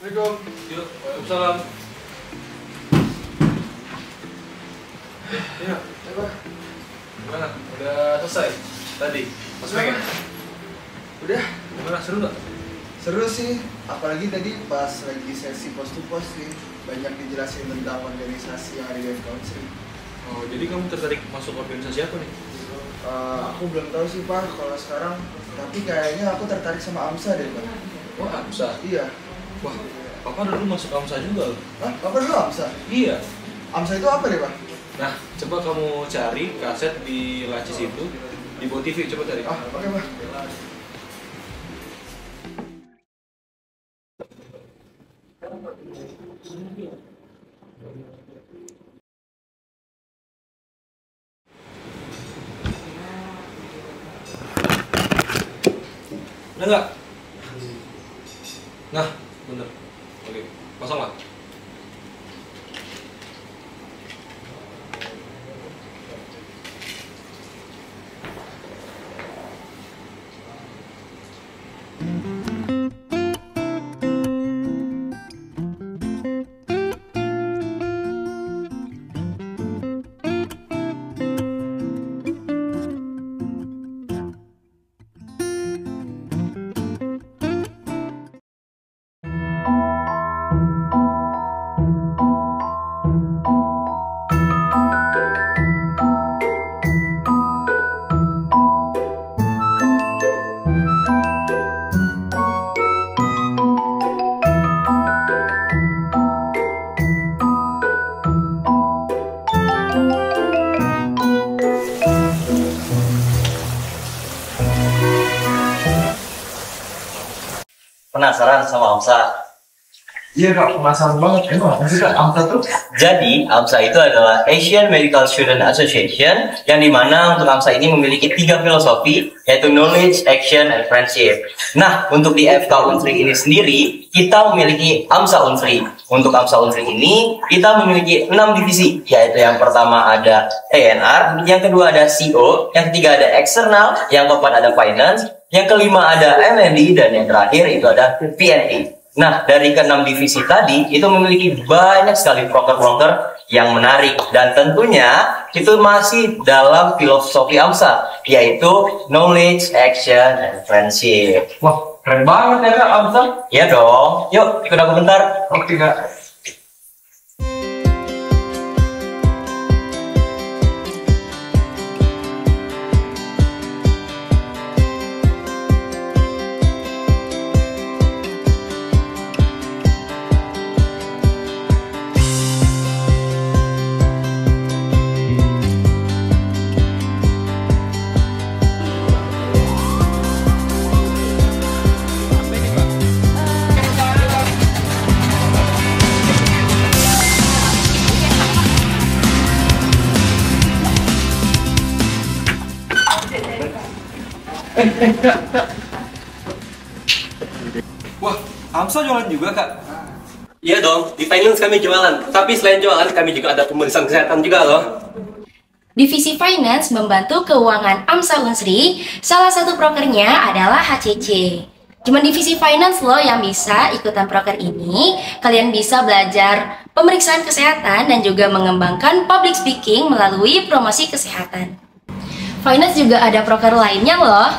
Assalamualaikum. Yuk, waalaikumsalam. Iya, Apa? gimana? Udah selesai tadi? Pas pengen? Udah. Gimana, seru nggak? Seru sih, apalagi tadi pas lagi sesi post to post sih banyak dijelasin tentang organisasi yang ada di AMSA Unsri. Oh, jadi kamu tertarik masuk organisasi apa nih? Aku belum tahu sih Pak kalau sekarang, tapi kayaknya aku tertarik sama AMSA deh Pak. Wah, AMSA? Iya. Wah, Papa dulu masuk AMSA juga loh. Hah? Apa dulu AMSA? Iya. AMSA itu apa deh Pak? Nah, coba kamu cari kaset di lacis itu, di bawah TV, coba cari. Oke Pak. Udah nggak? Nah, bener. Oke, pasang lah. Penasaran sama AMSA? Iya Kak, penasaran banget. Emang apa sih Kak AMSA tuh? Jadi, AMSA itu adalah Asian Medical Student Association, yang dimana untuk AMSA ini memiliki 3 filosofi, yaitu Knowledge, Action, and Friendship. Nah, untuk di FK Unsri ini sendiri, kita memiliki AMSA Unsri. Untuk AMSA Unsri ini, kita memiliki 6 divisi, yaitu yang pertama ada TNR, yang kedua ada CO, yang ketiga ada External, yang keempat ada Finance, yang kelima ada M&D, dan yang terakhir itu ada PNE. Nah, dari ke-6 divisi tadi, itu memiliki banyak sekali proker-proker yang menarik. Dan tentunya, itu masih dalam filosofi AMSA, yaitu Knowledge, Action, and Friendship. Wah, keren banget ya Kak AMSA. Iya dong. Yuk, ikut aku bentar. Oke Kak. Wah, AMSA jualan juga, Kak? Iya dong, di finance kami jualan. Tapi selain jualan, kami juga ada pemeriksaan kesehatan juga loh. Divisi Finance membantu keuangan AMSA Unsri. Salah satu prokernya adalah HCC. Cuma divisi Finance loh yang bisa ikutan proker ini. Kalian bisa belajar pemeriksaan kesehatan dan juga mengembangkan public speaking melalui promosi kesehatan. Finance juga ada proker lainnya loh.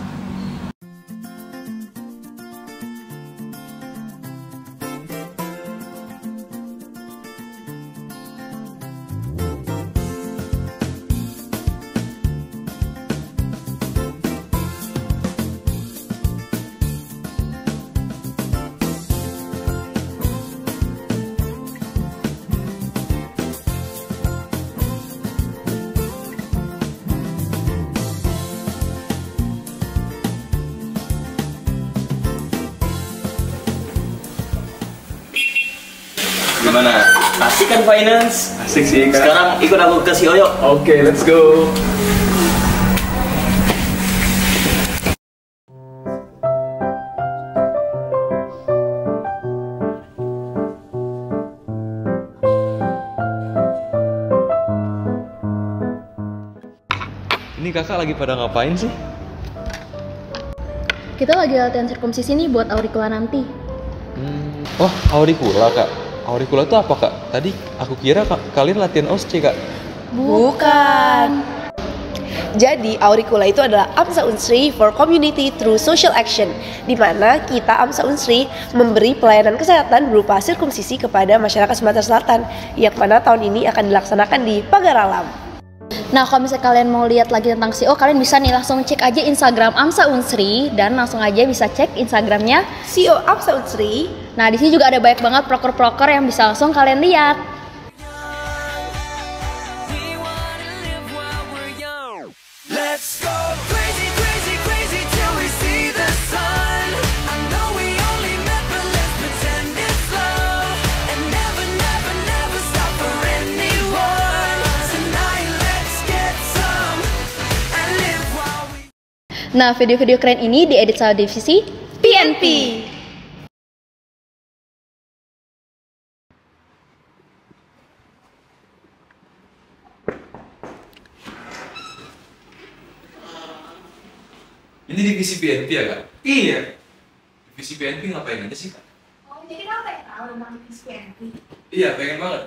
Gimana? Asik kan finance? Asik sih Kak. Sekarang ikut aku ke si Oyo. Oke, let's go. Ini kakak lagi pada ngapain sih? Kita lagi latihan sirkumsisi nih buat auricula nanti. Oh, auricula kak. Auricula itu apa kak? Tadi aku kira kalian latihan OSCE kak. Bukan. Jadi, Auricula itu adalah AMSA Unsri for Community Through Social Action, di mana kita AMSA Unsri memberi pelayanan kesehatan berupa sirkumsisi kepada masyarakat Sumatera Selatan, yang mana tahun ini akan dilaksanakan di Pagar Alam. Nah, kalau misalnya kalian mau lihat lagi tentang CO, kalian bisa nih langsung cek aja Instagram AMSA Unsri dan langsung aja bisa cek Instagramnya CO AMSA Unsri. Nah, di sini juga ada banyak banget proker-proker yang bisa langsung kalian lihat. Nah, video-video keren ini diedit sama divisi PNP. Ini divisi PNP ya kak? Iya. Divisi PNP ngapain aja sih kak? Oh, jadi kamu pengen tahu tentang divisi PNP? Iya, pengen banget.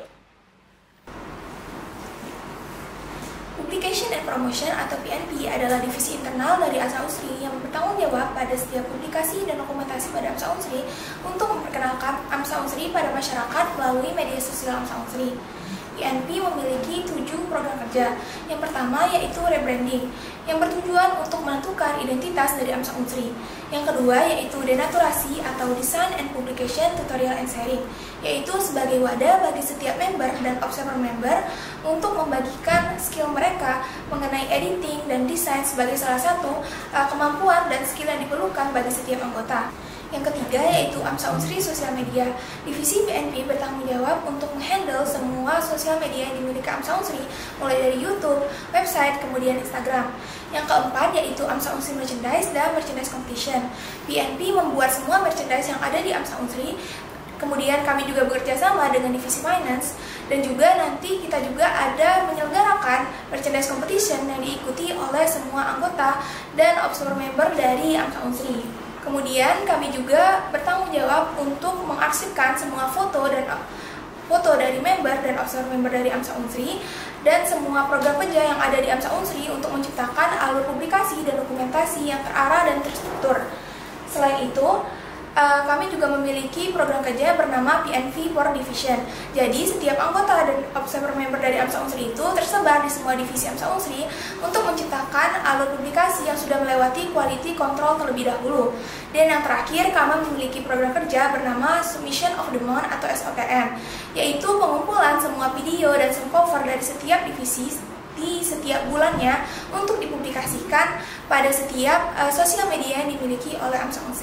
Publication and Promotion atau PNP adalah divisi internal dari AMSA Unsri yang bertanggung jawab pada setiap publikasi dan dokumentasi pada AMSA Unsri untuk memperkenalkan AMSA Unsri pada masyarakat melalui media sosial AMSA Unsri. PNP memiliki 7 program kerja. Yang pertama yaitu rebranding, yang bertujuan untuk menentukan identitas dari AMSA Unsri. Yang kedua yaitu denaturasi atau Design and Publication Tutorial and Sharing, yaitu sebagai wadah bagi setiap member dan observer member untuk membagikan skill mereka mengenai editing dan desain sebagai salah satu kemampuan dan skill yang diperlukan bagi setiap anggota. Yang ketiga yaitu AMSA Unsri Sosial Media. Divisi PNP bertanggung jawab untuk menghandle semua sosial media yang dimiliki AMSA Unsri, mulai dari YouTube, website, kemudian Instagram. Yang keempat yaitu AMSA Unsri Merchandise dan Merchandise Competition. PNP membuat semua merchandise yang ada di AMSA Unsri. Kemudian kami juga bekerja sama dengan divisi finance, dan juga nanti kita juga ada menyelenggarakan merchandise competition yang diikuti oleh semua anggota dan observer member dari AMSA Unsri. Kemudian kami juga bertanggung jawab untuk mengarsipkan semua foto dari member dan observer member dari AMSA Unsri dan semua program kerja yang ada di AMSA Unsri untuk menciptakan alur publikasi dan dokumentasi yang terarah dan terstruktur. Selain itu, kami juga memiliki program kerja bernama PNV for Division. Jadi setiap anggota dan observer member dari AMSA Unsri itu tersebar di semua divisi AMSA Unsri untuk menciptakan alur publikasi yang sudah melewati quality control terlebih dahulu. Dan yang terakhir, kami memiliki program kerja bernama Submission of the Month atau SOTM, yaitu pengumpulan semua video dan cover dari setiap divisi di setiap bulannya untuk dipublikasikan pada setiap sosial media yang dimiliki oleh AMSA Unsri.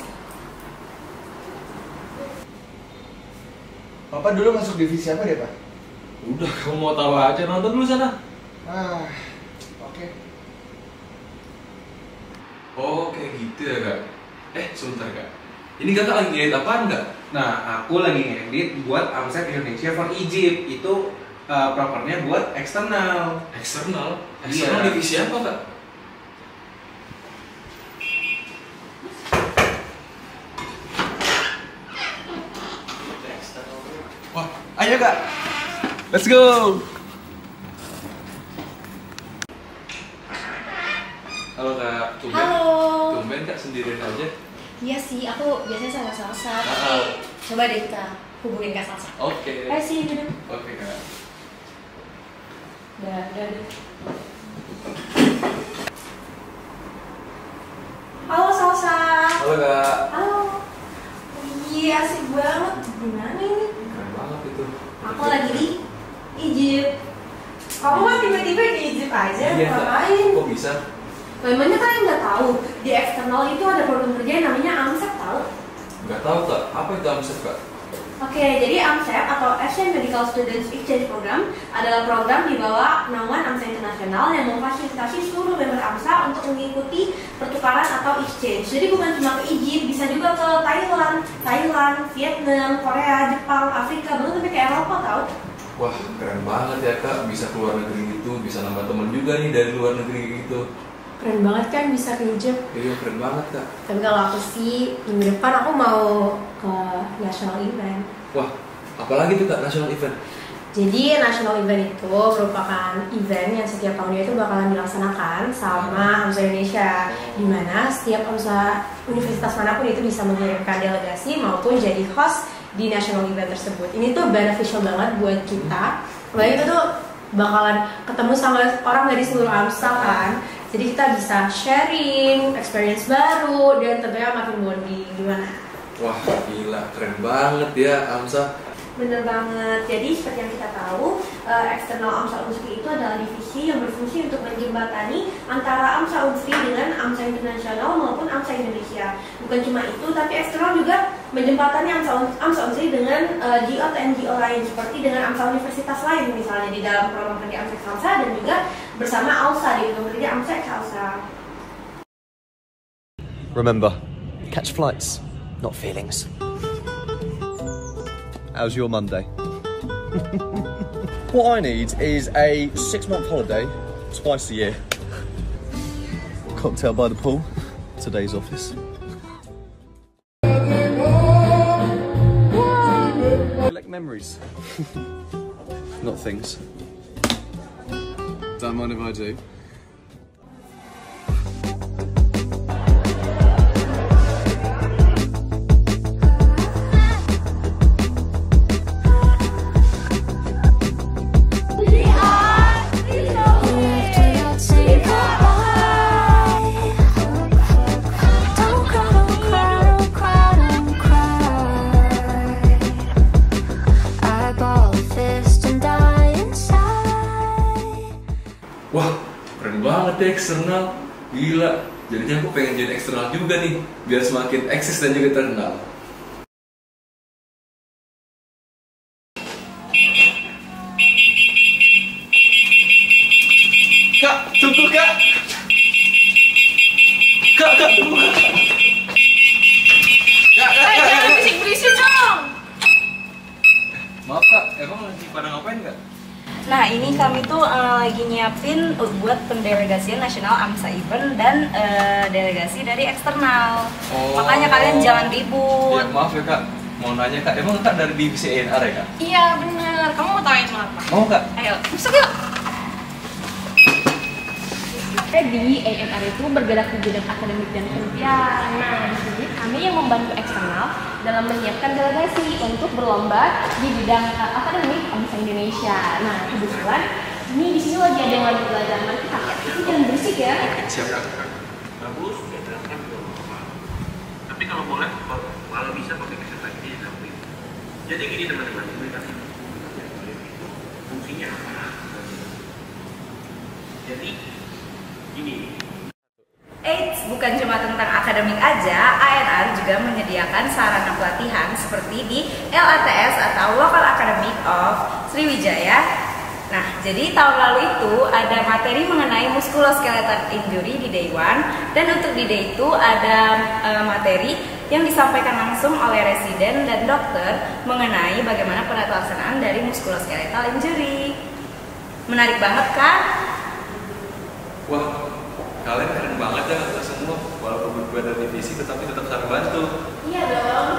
Bapak dulu masuk divisi apa deh, Pak? Udah, kamu mau tahu aja, nonton dulu sana. Oke. Oh, kayak gitu ya kak? Sebentar kak. Ini kakak lagi ngedit apaan kak? Nah, aku lagi ngedit buat AMSA Indonesia for Egypt. Itu propernya buat eksternal. Eksternal? Eksternal Iya. divisi apa kak? Wah, ayo kak. Let's go. Halo kak, tumben. Halo. Tumben kak sendirian aja. Iya sih, aku biasanya sama Salsa. Ah. Coba deh kita hubungin Kak Salsa. Oke. Ayo sih, duduk. Oke kak. Udah. Halo Salsa. Halo kak. Halo. Iya, asik banget. Gimana ini? Keren banget itu. Aku lagi di Egypt. Kamu kan tiba-tiba di Egypt aja, Iya, ngapain? kok bisa? Memangnya kalian nggak tahu, di eksternal itu ada program kerja yang namanya AMSA, tahu? Nggak tahu kak, apa itu AMSA kak? Oke, jadi AMSA atau Asian Medical Students Exchange Program adalah program di bawah naungan AMSA Internasional yang memfasilitasi seluruh member AMSA untuk mengikuti pertukaran atau exchange. Jadi bukan cuma ke Egypt, bisa juga ke Thailand, Vietnam, Korea, Jepang, Afrika, bahkan sampai ke Eropa, tahu? Wah, keren banget ya kak, bisa keluar negeri gitu, bisa nambah temen juga nih dari luar negeri gitu. keren banget kan bisa ke Egypt. Iya keren banget Kak. Tapi kalau aku sih minggu depan aku mau ke national event. Wah, apalagi tuh Kak national event? Jadi national event itu merupakan event yang setiap tahunnya itu bakalan dilaksanakan sama AMSA Indonesia, di mana setiap AMSA universitas manapun itu bisa mengirimkan delegasi maupun jadi host di national event tersebut. Ini tuh beneficial banget buat kita. Apalagi itu tuh bakalan ketemu sama orang dari seluruh AMSA kan. Jadi kita bisa sharing experience baru dan tentunya makin bonding gimana? Wah gila, keren banget ya AMSA. Bener banget. Jadi seperti yang kita tahu, eksternal AMSA Unsri itu adalah divisi yang berfungsi untuk menjembatani antara AMSA Unsri dengan AMSA Internasional maupun AMSA Indonesia. Bukan cuma itu, tapi eksternal juga menjembatani AMSA Unsri dengan GO atau NGO lain, seperti dengan AMSA universitas lain, misalnya di dalam program kerja AMSA ALSA dan juga bersama ALSA di program kerja AMSA ALSA. Remember, catch flights, not feelings. How's your Monday? What I need is a 6-month holiday, twice a year. Cocktail by the pool, today's office. Collect memories, not things. Don't mind if I do. Wah, keren banget ya eksternal. Gila, jadinya aku pengen jadi eksternal juga nih, biar semakin eksis dan juga terkenal. Kak, tunggu Kak. Kak, tunggu Kak. Kak. Jangan berisik-berisik dong. Maaf Kak, emang lagi pada ngapain Kak? Nah, ini kami tuh lagi nyiapin buat pendelegasian nasional AMSA event dan delegasi dari eksternal. Makanya kalian jangan ribut. Ya, maaf ya Kak, mau nanya Kak, emang Kak dari divisi ANR ya Kak? Iya bener, kamu mau tahu mau apa? Mau Kak? Ayo, masuk yuk. Jadi AMR itu bergerak di bidang akademik dan kerja. Nah, jadi kami yang membantu eksternal dalam menyiapkan delegasi untuk berlomba di bidang akademik AMSA Indonesia. Nah, kebetulan ini di sini lagi ada yang lagi belajar. Mari kita lihat. Itu jangan berisik ya. Siap Kak. Bagus, kan tapi kalau boleh, kalau bisa pakai keset lagi di samping. Jadi gini teman-teman, ini kan fungsinya apa? Jadi gini. Eits, bukan cuma tentang akademik aja, ANR juga menyediakan sarana pelatihan seperti di LATS atau Local Academic of Sriwijaya. Nah, jadi tahun lalu itu ada materi mengenai musculoskeletal injury di Day 1, dan untuk di Day 2 ada materi yang disampaikan langsung oleh residen dan dokter mengenai bagaimana penata-laksanaan dari musculoskeletal injury. Menarik banget kan? Wah, kalian keren banget ya kita semua, walaupun berbeda divisi tetapi tetap saling bantu. Iya dong.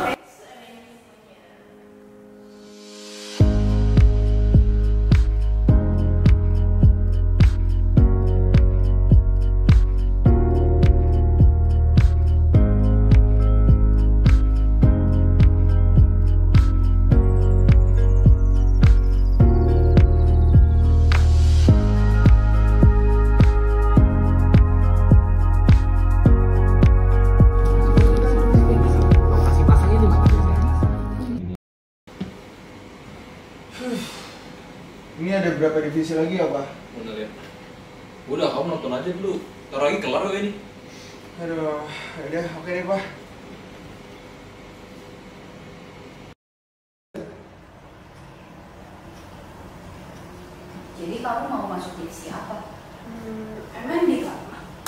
Ini ada berapa divisi lagi ya Pak? Udah lihat. Udah, kamu nonton aja dulu. Ntar lagi kelar kok ini. Aduh, udah oke deh Pak. Jadi kamu mau masuk divisi apa? MND Kak.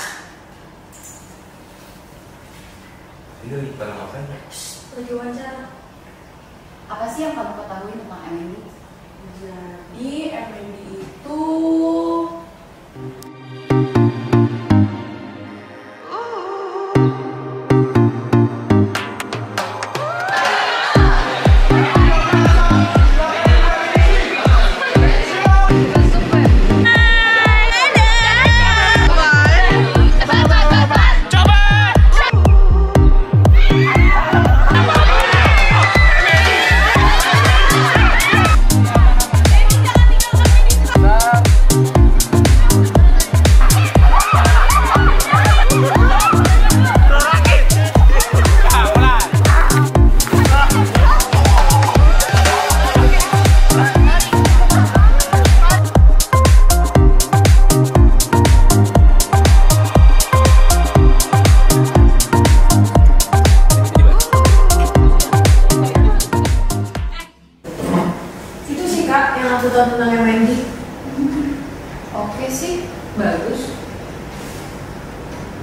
Ini lagi pada ngapain ya? Lagi wawancara. Apa sih yang kamu ketahui tentang MND? Jadi MND itu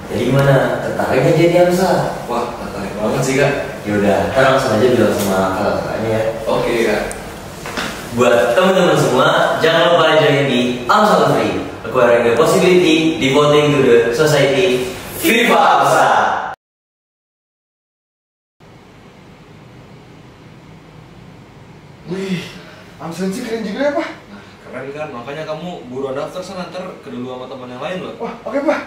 Jadi gimana? Tertarik aja jadi AMSA? Wah, tertarik banget sih kak. Yaudah, ntar langsung aja bilang sama kakak-kakaknya ya. Oke kak. Buat teman-teman semua, jangan lupa join di AMSA Unsri, acquiring the possibility, devoting to the society. VIVA AMSA! Wih, AMSA Unsri keren juga ya, Pak? Nah, keren kan, makanya kamu buruan daftar sana, ntar kedulu sama teman yang lain loh. Wah, oke Pak.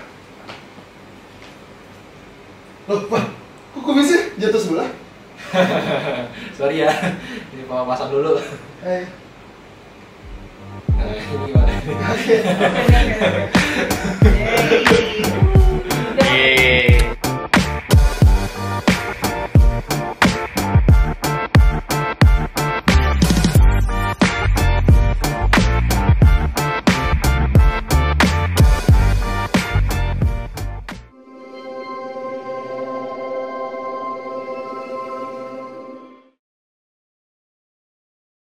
Loh, Pak, kok kumisnya jatuh sebelah? Sorry ya, ini papa pasang dulu. Hai. Nah, ini gimana? Oke.